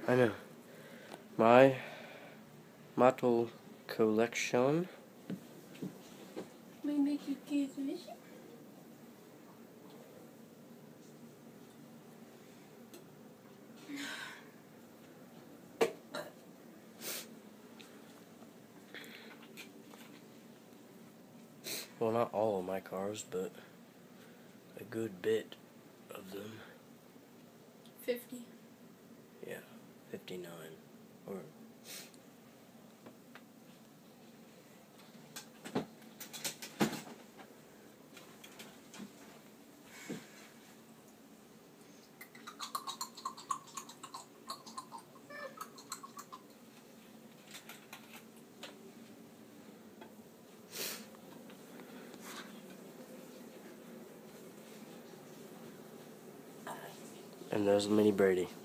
I know. My model collection. May make you kids wish. Well, not all of my cars, but a good bit of them. 50. Yeah, 59. Or and there's Mini Brady.